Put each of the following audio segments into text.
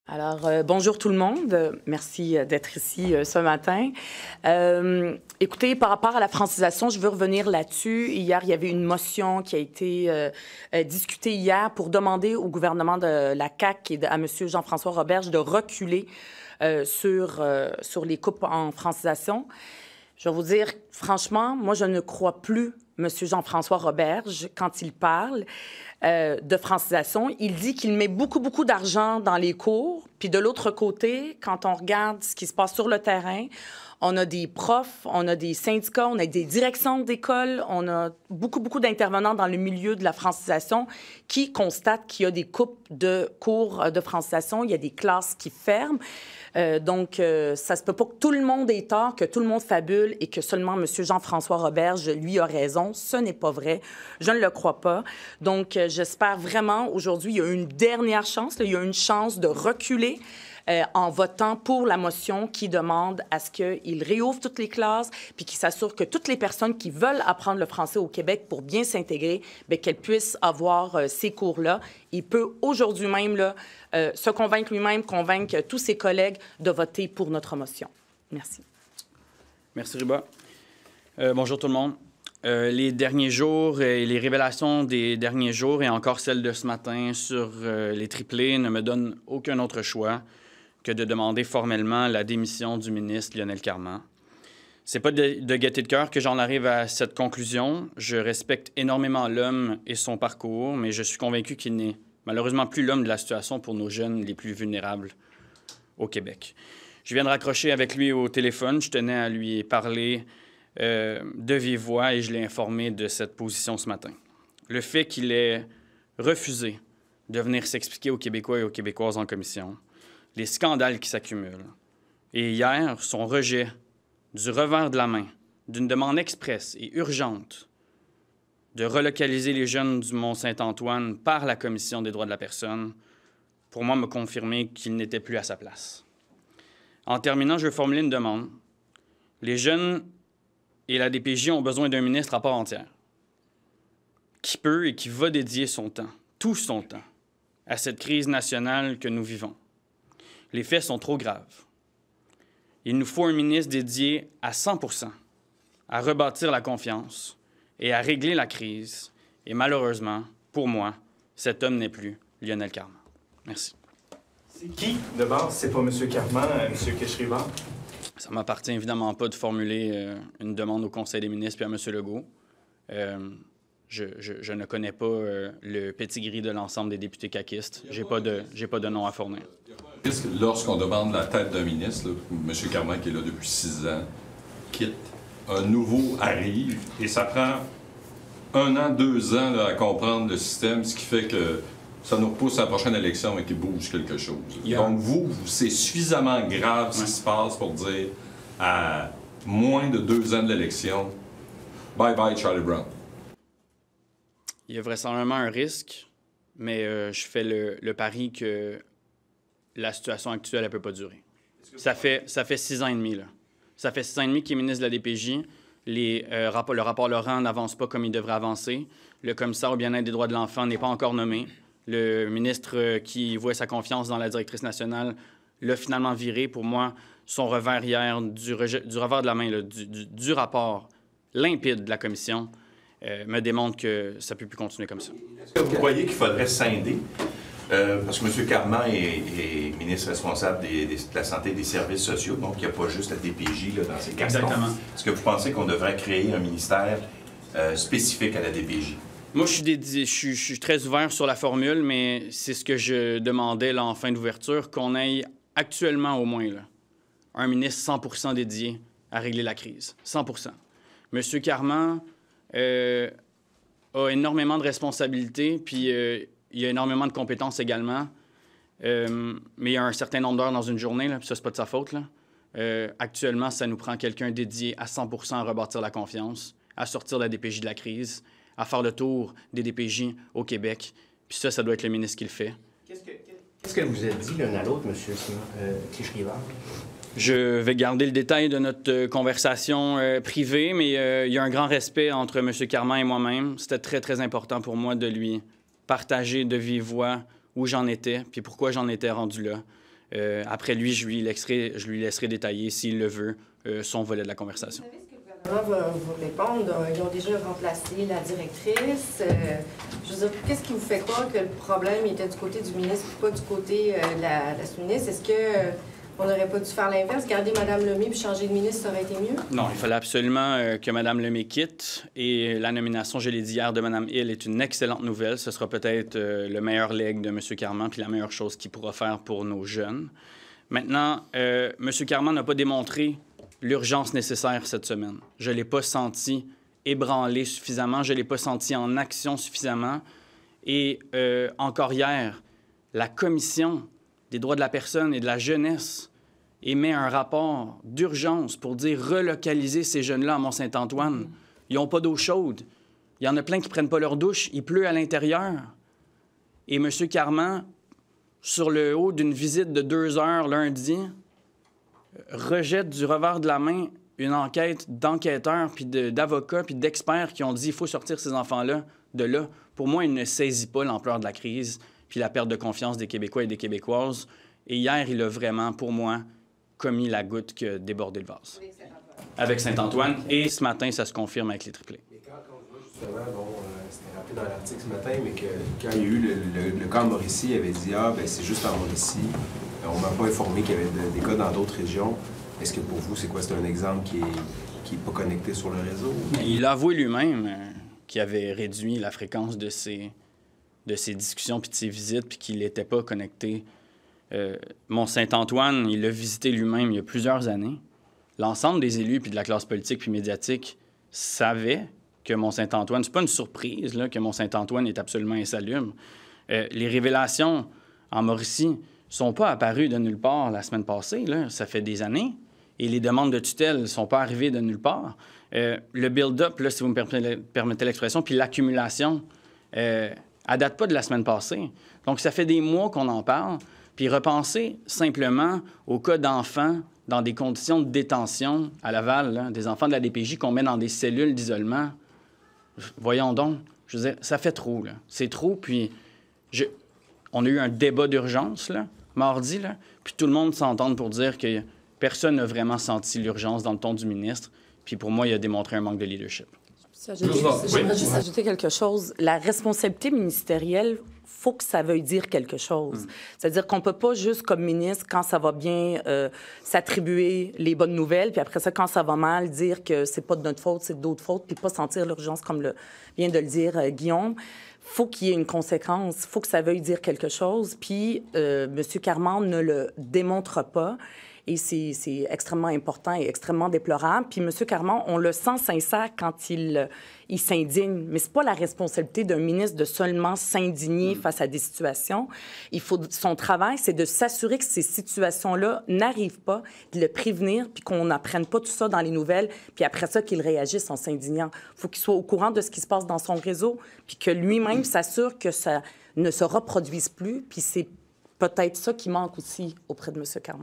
Alors, bonjour tout le monde. Merci d'être ici ce matin. Écoutez, par rapport à la francisation, je veux revenir là-dessus. Hier, il y avait une motion qui a été discutée hier pour demander au gouvernement de la CAQ et à M. Jean-François Roberge de reculer sur les coupes en francisation. Je vais vous dire, franchement, moi, je ne crois plus M. Jean-François Roberge quand il parle de francisation. Il dit qu'il met beaucoup d'argent dans les cours. Puis de l'autre côté, quand on regarde ce qui se passe sur le terrain, on a des profs, on a des syndicats, on a des directions d'école, on a beaucoup d'intervenants dans le milieu de la francisation qui constatent qu'il y a des coupes de cours de francisation, il y a des classes qui ferment. Donc, ça se peut pas que tout le monde ait tort, que tout le monde fabule et que seulement M. Jean-François Roberge, lui, a raison. Ce n'est pas vrai. Je ne le crois pas. Donc, j'espère vraiment, aujourd'hui, il y a une dernière chance, là, il y a une chance de reculer en votant pour la motion qui demande à ce qu'il réouvre toutes les classes puis qu'il s'assure que toutes les personnes qui veulent apprendre le français au Québec pour bien s'intégrer, bien, qu'elles puissent avoir ces cours-là. Il peut aujourd'hui même là, se convaincre lui-même, convaincre tous ses collègues de voter pour notre motion. Merci. Merci, Riba. Bonjour tout le monde. Les derniers jours et les révélations des derniers jours et encore celles de ce matin sur les triplés ne me donnent aucun autre choix que de demander formellement la démission du ministre Lionel Carman. C'est pas de gaieté de cœur que j'en arrive à cette conclusion. Je respecte énormément l'homme et son parcours, mais je suis convaincu qu'il n'est malheureusement plus l'homme de la situation pour nos jeunes les plus vulnérables au Québec. Je viens de raccrocher avec lui au téléphone. Je tenais à lui parler de vive voix et je l'ai informé de cette position ce matin. Le fait qu'il ait refusé de venir s'expliquer aux Québécois et aux Québécoises en commission, les scandales qui s'accumulent, et hier, son rejet du revers de la main d'une demande expresse et urgente de relocaliser les jeunes du Mont-Saint-Antoine par la Commission des droits de la personne, pour moi, me confirmait qu'il n'était plus à sa place. En terminant, je veux formuler une demande. Les jeunes et la DPJ ont besoin d'un ministre à part entière qui peut et qui va dédier son temps, tout son temps, à cette crise nationale que nous vivons. Les faits sont trop graves. Il nous faut un ministre dédié à 100% à rebâtir la confiance et à régler la crise. Et malheureusement, pour moi, cet homme n'est plus Lionel Carman. Merci. C'est qui, de base? C'est pas M. Carman, M. Keshrivan? Ça ne m'appartient évidemment pas de formuler une demande au Conseil des ministres puis à M. Legault. Je ne connais pas le pedigree de l'ensemble des députés caquistes. J'ai pas de nom à fournir. Lorsqu'on demande la tête d'un ministre, là, M. Carman, qui est là depuis 6 ans, quitte, un nouveau arrive, et ça prend 1 an, 2 ans là, à comprendre le système, ce qui fait que ça nous repousse à la prochaine élection et qu'il bouge quelque chose. Donc, c'est suffisamment grave ce qui se passe pour dire, à moins de 2 ans de l'élection, bye-bye Charlie Brown. Il y a vraisemblablement un risque, mais je fais le pari que la situation actuelle, elle ne peut pas durer. Ça fait 6 ans et demi, là. Ça fait 6 ans et demi qu'il est ministre de la DPJ. Le rapport Laurent n'avance pas comme il devrait avancer. Le commissaire au bien-être des droits de l'enfant n'est pas encore nommé. Le ministre qui voit sa confiance dans la directrice nationale l'a finalement viré. Pour moi, son revers hier, du revers de la main, là, du rapport limpide de la commission, me démontre que ça ne peut plus continuer comme ça. Est-ce que vous croyez qu'il faudrait scinder? Parce que M. Carman est ministre responsable de la santé et des services sociaux, donc il n'y a pas juste la DPJ là, dans ses cartons. Exactement. Est-ce que vous pensez qu'on devrait créer un ministère spécifique à la DPJ? Moi, je suis très ouvert sur la formule, mais c'est ce que je demandais là, en fin d'ouverture, qu'on ait actuellement au moins là, un ministre 100% dédié à régler la crise. 100%. M. Carman a énormément de responsabilités, puis il y a énormément de compétences également, mais il y a un certain nombre d'heures dans une journée, là, puis ça, c'est pas de sa faute. Là. Actuellement, ça nous prend quelqu'un dédié à 100% à rebâtir la confiance, à sortir la DPJ de la crise, à faire le tour des DPJ au Québec. Puis ça doit être le ministre qui le fait. Qu'est-ce que vous avez dit l'un à l'autre, M. Keshrivan? Je vais garder le détail de notre conversation privée, mais il y a un grand respect entre M. Carman et moi-même. C'était très, très important pour moi de lui partager de vive voix où j'en étais, puis pourquoi j'en étais rendu là. Après lui, je lui laisserai détailler, s'il le veut, son volet de la conversation. Vous savez ce que le gouvernement va vous répondre? Ils ont déjà remplacé la directrice. Je veux dire, qu'est-ce qui vous fait croire que le problème était du côté du ministre et pas du côté de la sous-ministre? Est-ce que on n'aurait pas dû faire l'inverse, garder Mme Lemay puis changer de ministre, ça aurait été mieux? Non, il fallait absolument que Mme Lemay quitte. Et la nomination, je l'ai dit hier, de Mme Hill est une excellente nouvelle. Ce sera peut-être le meilleur legs de M. Carman puis la meilleure chose qu'il pourra faire pour nos jeunes. Maintenant, M. Carman n'a pas démontré l'urgence nécessaire cette semaine. Je ne l'ai pas senti ébranlé suffisamment. Je ne l'ai pas senti en action suffisamment. Et encore hier, la Commission des droits de la personne et de la jeunesse émet un rapport d'urgence pour dire relocaliser ces jeunes-là à Mont-Saint-Antoine. Ils n'ont pas d'eau chaude. Il y en a plein qui ne prennent pas leur douche. Il pleut à l'intérieur. Et M. Carman, sur le haut d'une visite de 2 heures lundi, rejette du revers de la main une enquête d'enquêteurs, puis d'avocats, puis d'experts qui ont dit qu'il faut sortir ces enfants-là de là. Pour moi, il ne saisit pas l'ampleur de la crise puis la perte de confiance des Québécois et des Québécoises. Et hier, il a vraiment, pour moi, commis la goutte qui a débordé le vase. Avec Saint-Antoine. Et ce matin, ça se confirme avec les triplés. Mais quand on voit justement, bon, c'était rappelé dans l'article ce matin, mais que quand il y a eu le cas en Mauricie, il avait dit « Ah, ben c'est juste en Mauricie. On ne m'a pas informé qu'il y avait des cas dans d'autres régions. » Est-ce que pour vous, c'est quoi? C'est un exemple qui est pas connecté sur le réseau? Il a avoué lui-même qu'il avait réduit la fréquence de ses discussions puis de ses visites puis qu'il n'était pas connecté. Mont-Saint-Antoine, il l'a visité lui-même il y a plusieurs années. L'ensemble des élus puis de la classe politique puis médiatique savaient que Mont-Saint-Antoine, c'est pas une surprise là, que Mont-Saint-Antoine est absolument insalubre. Les révélations en Mauricie sont pas apparues de nulle part la semaine passée. Là. Ça fait des années. Et les demandes de tutelle ne sont pas arrivées de nulle part. Le build-up, là, si vous me permettez l'expression, puis l'accumulation, elle date pas de la semaine passée. Donc, ça fait des mois qu'on en parle. Puis repenser simplement au cas d'enfants dans des conditions de détention à Laval, là, des enfants de la DPJ qu'on met dans des cellules d'isolement. Voyons donc, je veux dire, ça fait trop, là. C'est trop, puis on a eu un débat d'urgence, là, mardi, là, puis tout le monde s'entend pour dire que personne n'a vraiment senti l'urgence dans le ton du ministre, puis pour moi, il a démontré un manque de leadership. J'aimerais juste ajouter quelque chose. La responsabilité ministérielle, il faut que ça veuille dire quelque chose. C'est-à-dire qu'on ne peut pas juste, comme ministre, quand ça va bien, s'attribuer les bonnes nouvelles, puis après ça, quand ça va mal, dire que c'est pas de notre faute, c'est d'autres fautes, puis pas sentir l'urgence, comme vient de le dire Guillaume. Faut qu'il y ait une conséquence. Il faut que ça veuille dire quelque chose. Puis M. Carman ne le démontre pas. Et c'est extrêmement important et extrêmement déplorable. Puis M. Carman, on le sent sincère quand il s'indigne. Mais c'est pas la responsabilité d'un ministre de seulement s'indigner face à des situations. Son travail, c'est de s'assurer que ces situations-là n'arrivent pas, de le prévenir, puis qu'on n'apprenne pas tout ça dans les nouvelles, puis après ça, qu'il réagisse en s'indignant. Il faut qu'il soit au courant de ce qui se passe dans son réseau, puis que lui-même s'assure que ça ne se reproduise plus. Puis c'est peut-être ça qui manque aussi auprès de M. Carman.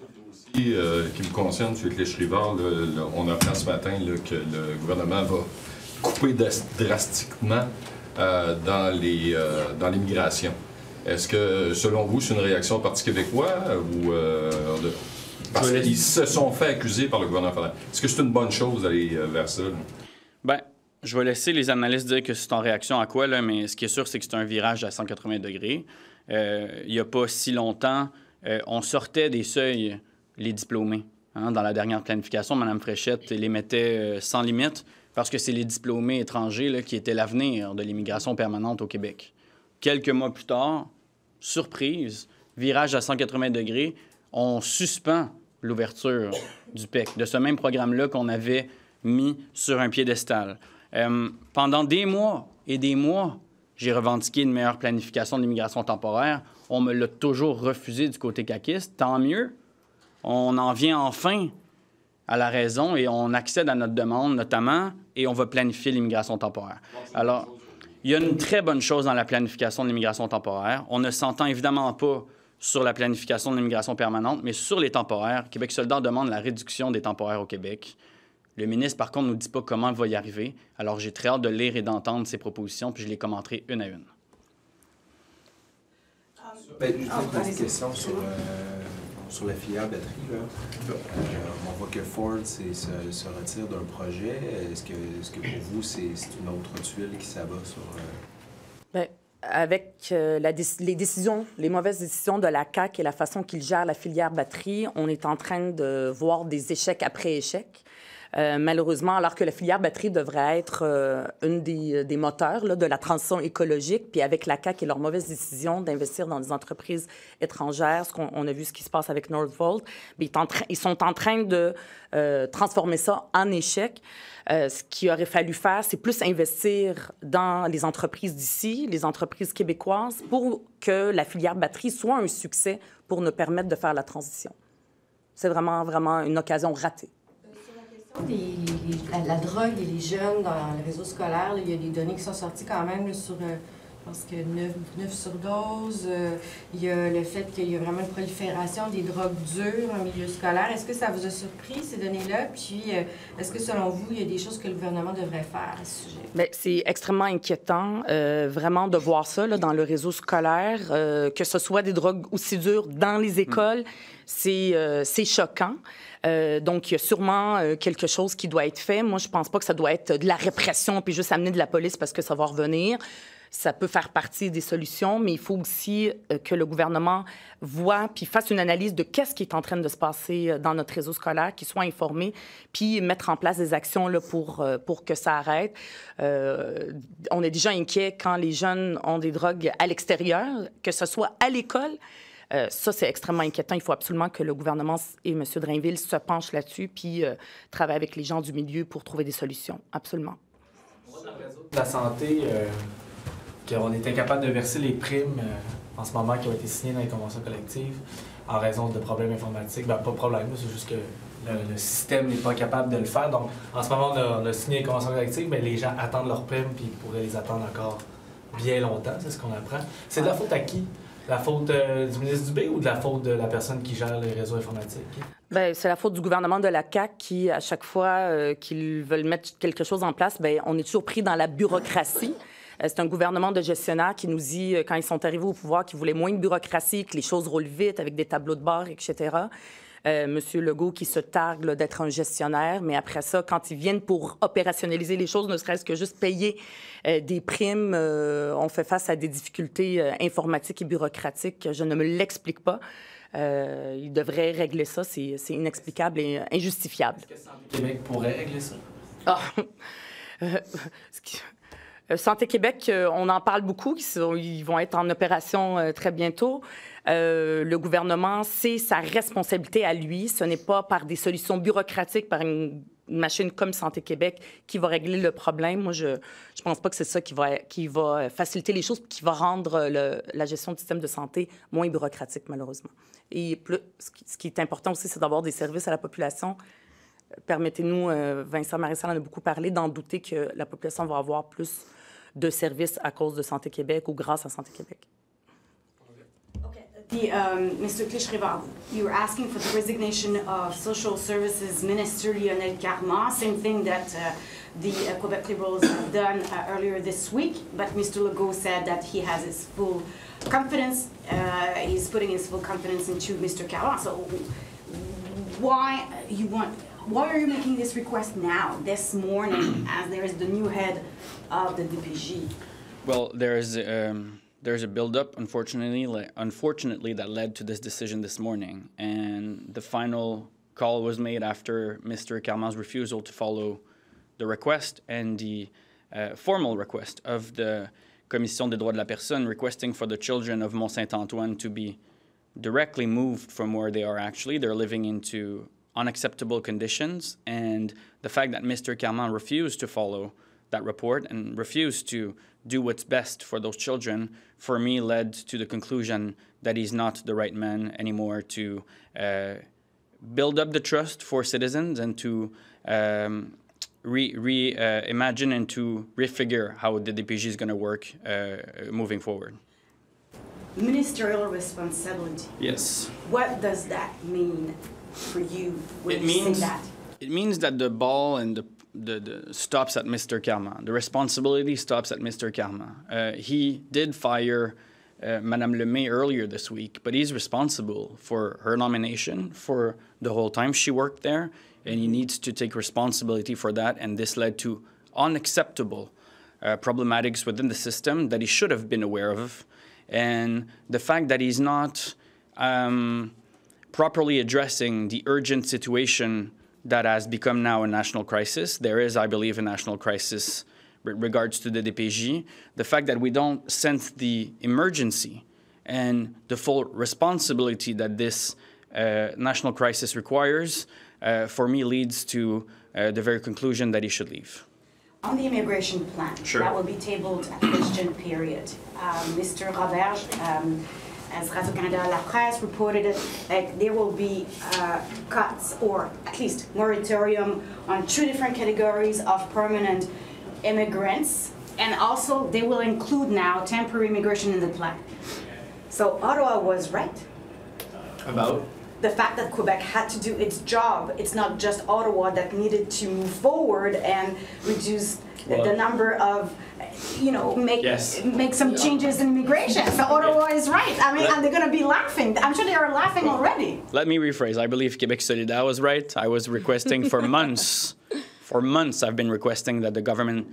Qui me concerne, M. Cléch-Rivard, on apprend ce matin là, que le gouvernement va couper drastiquement dans l'immigration. Est-ce que, selon vous, c'est une réaction au Parti québécois ou parce qu'ils se sont fait accuser par le gouvernement fédéral? Est-ce que c'est une bonne chose d'aller vers ça? Bien, je vais laisser les analystes dire que c'est en réaction à quoi, là, mais ce qui est sûr, c'est que c'est un virage à 180 degrés. Il n'y a pas si longtemps, on sortait des seuils les diplômés. Hein, dans la dernière planification, Mme Fréchette les mettait sans limite parce que c'est les diplômés étrangers là, qui étaient l'avenir de l'immigration permanente au Québec. Quelques mois plus tard, surprise, virage à 180 degrés, on suspend l'ouverture du PEC, de ce même programme-là qu'on avait mis sur un piédestal. Pendant des mois et des mois, j'ai revendiqué une meilleure planification de l'immigration temporaire. On me l'a toujours refusé du côté caquiste. Tant mieux. On en vient enfin à la raison et on accède à notre demande, notamment, et on va planifier l'immigration temporaire. Alors, il y a une très bonne chose dans la planification de l'immigration temporaire. On ne s'entend évidemment pas sur la planification de l'immigration permanente, mais sur les temporaires, Québec solidaire demande la réduction des temporaires au Québec. Le ministre, par contre, ne nous dit pas comment il va y arriver. Alors, j'ai très hâte de lire et d'entendre ses propositions, puis je les commenterai une à une. Une petite question sur sur la filière batterie, là, on voit que Ford se retire d'un projet. Est-ce que pour vous, c'est une autre tuile qui s'abat sur... Bien, avec les décisions, les mauvaises décisions de la CAQ et la façon qu'ils gèrent la filière batterie, on est en train de voir des échecs après échecs. Malheureusement, alors que la filière batterie devrait être une des moteurs là, de la transition écologique, puis avec la CAQ et leurs mauvaises décisions d'investir dans des entreprises étrangères, on a vu ce qui se passe avec Northvolt, ils sont en train de transformer ça en échec. Ce qu'il aurait fallu faire, c'est plus investir dans les entreprises d'ici, les entreprises québécoises, pour que la filière batterie soit un succès pour nous permettre de faire la transition. C'est vraiment, vraiment une occasion ratée. La drogue et les jeunes dans le réseau scolaire, là, il y a des données qui sont sorties quand même là, sur, je pense que 9 surdoses. Il y a le fait qu'il y a vraiment une prolifération des drogues dures en milieu scolaire. Est-ce que ça vous a surpris, ces données-là? Puis, est-ce que, selon vous, il y a des choses que le gouvernement devrait faire à ce sujet? Bien, c'est extrêmement inquiétant, vraiment, de voir ça là, dans le réseau scolaire, que ce soit des drogues aussi dures dans les écoles. C'est choquant. Donc, il y a sûrement quelque chose qui doit être fait. Moi, je pense pas que ça doit être de la répression puis juste amener de la police parce que ça va revenir. Ça peut faire partie des solutions, mais il faut aussi que le gouvernement voit puis fasse une analyse de qu'est-ce qui est en train de se passer dans notre réseau scolaire, qu'il soit informé, puis mettre en place des actions là, pour que ça arrête. On est déjà inquiet quand les jeunes ont des drogues à l'extérieur, que ce soit à l'école. Ça, c'est extrêmement inquiétant. Il faut absolument que le gouvernement et M. Drainville se penchent là-dessus puis travaillent avec les gens du milieu pour trouver des solutions. Absolument. La santé, qu'on est incapable de verser les primes en ce moment qui ont été signées dans les conventions collectives en raison de problèmes informatiques. Bien, pas de problème, c'est juste que le système n'est pas capable de le faire. Donc, en ce moment, on a signé les conventions collectives, mais les gens attendent leurs primes puis ils pourraient les attendre encore bien longtemps. C'est ce qu'on apprend. C'est de la faute à qui? La faute du ministre Dubé ou de la faute de la personne qui gère les réseaux informatiques? Bien, c'est la faute du gouvernement de la CAQ qui, à chaque fois qu'ils veulent mettre quelque chose en place, bien, on est toujours pris dans la bureaucratie. C'est un gouvernement de gestionnaires qui nous dit, quand ils sont arrivés au pouvoir, qu'ils voulaient moins de bureaucratie, que les choses roulent vite avec des tableaux de bord, etc. Monsieur Legault qui se targue d'être un gestionnaire, mais après ça, quand ils viennent pour opérationnaliser les choses, ne serait-ce que juste payer des primes, on fait face à des difficultés informatiques et bureaucratiques. Je ne me l'explique pas. Ils devraient régler ça. C'est inexplicable et injustifiable. Est-ce que Santé Québec pourrait régler ça? Santé Québec, on en parle beaucoup. Ils vont être en opération très bientôt. Le gouvernement, c'est sa responsabilité à lui. Ce n'est pas par des solutions bureaucratiques, par une machine comme Santé Québec qui va régler le problème. Moi, je pense pas que c'est ça qui va faciliter les choses, qui va rendre la gestion du système de santé moins bureaucratique, malheureusement. Et ce qui est important aussi, c'est d'avoir des services à la population. Permettez-nous, Vincent Marissal en a beaucoup parlé, d'en douter que la population va avoir plus de services à cause de Santé Québec ou grâce à Santé Québec. Mr. Clich-Rival, you were asking for the resignation of Social Services Minister Lionel Carman, same thing that the Quebec Liberals have done earlier this week, but Mr. Legault said that he has his full confidence, he's putting his full confidence into Mr. Carman. So why are you making this request now, this morning, as there is the new head of the DPG? Well, there's a build-up, unfortunately, that led to this decision this morning. And the final call was made after Mr. Carman's refusal to follow the request and the formal request of the Commission des droits de la personne requesting for the children of Mont-Saint-Antoine to be directly moved from where they are actually. They're living into unacceptable conditions. And the fact that Mr. Carman refused to follow that report and refused to do what's best for those children, for me, led to the conclusion that he's not the right man anymore to build up the trust for citizens and to imagine and to refigure how the DPG is going to work moving forward. Ministerial responsibility. Yes. What does that mean for you when you say that? It means that the ball and the stops at Mr. Carman. The responsibility stops at Mr. Carman. He did fire Madame Lemay earlier this week, but he's responsible for her nomination for the whole time she worked there, and he needs to take responsibility for that, and this led to unacceptable problematics within the system that he should have been aware of, and the fact that he's not properly addressing the urgent situation that has become now a national crisis. There is, I believe, a national crisis with regards to the DPJ. The fact that we don't sense the emergency and the full responsibility that this national crisis requires, for me, leads to the very conclusion that he should leave. On the immigration plan, that will be tabled at question period. Mr. Roberge, as Radio-Canada La Presse reported it, there will be cuts or at least moratorium on 2 different categories of permanent immigrants, and also they will include now temporary immigration in the plan. So Ottawa was right. About? The fact that Quebec had to do its job. It's not just Ottawa that needed to move forward and reduce the number of, make some changes in immigration. So Ottawa is right. I mean, and they're going to be laughing. I'm sure they are laughing already. Let me rephrase. I believe Quebec Solidaire was right. I was requesting for months. For months, I've been requesting that the government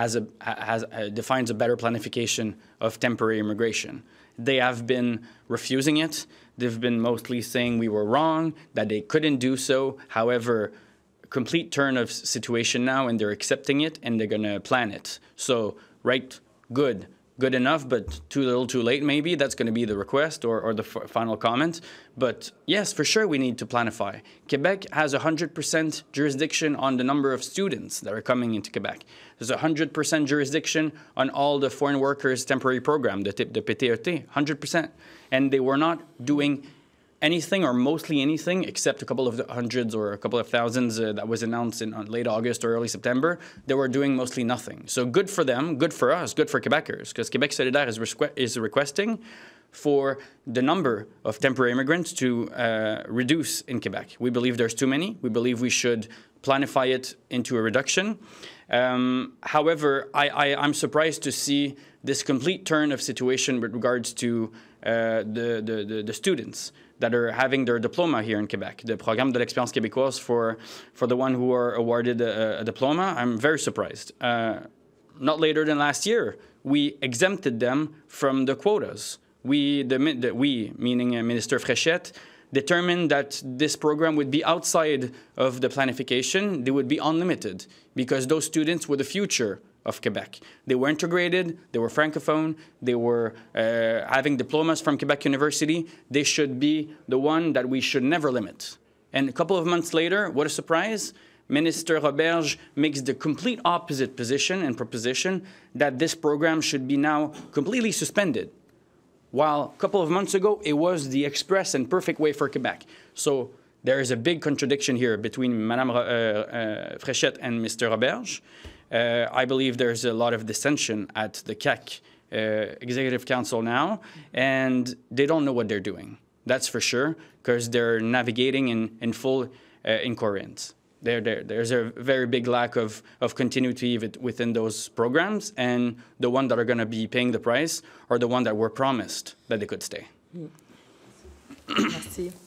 defines a better planification of temporary immigration. They have been refusing it. They've been mostly saying we were wrong, that they couldn't do so. However, complete turn of situation now, and they're accepting it, and they're going to plan it. So, right, good enough, but too little, too late, maybe. That's going to be the request or the final comment. But yes, for sure, we need to planify. Quebec has 100% jurisdiction on the number of students that are coming into Quebec. There's 100% jurisdiction on all the foreign workers temporary program, the PTET, 100%. And they were not doing anything or mostly anything except a couple of hundreds or a couple of thousands that was announced in late August or early September. They were doing mostly nothing. So good for them, good for us, good for Quebecers, because Quebec Solidaire is requesting for the number of temporary immigrants to reduce in Quebec. We believe there's too many. We believe we should planify it into a reduction. However, I'm surprised to see this complete turn of situation with regards to the students that are having their diploma here in Quebec, the Programme de l'Expérience Québécoise for the one who are awarded a diploma. I'm very surprised. Not later than last year, we exempted them from the quotas. We, meaning Minister Fréchette, determined that this program would be outside of the planification. They would be unlimited because those students were the future of Quebec. They were integrated, they were francophone, they were having diplomas from Quebec University. They should be the one that we should never limit. And a couple of months later, what a surprise, Minister Roberge makes the complete opposite position and proposition that this program should be now completely suspended. While a couple of months ago, it was the express and perfect way for Quebec. So there is a big contradiction here between Madame Fréchette and Mr. Roberge. I believe there's a lot of dissension at the CAQ Executive Council now, and they don't know what they're doing. That's for sure, because they're navigating in full incoherence. There's a very big lack of continuity within those programs, and the ones that are going to be paying the price are the ones that were promised that they could stay. Merci.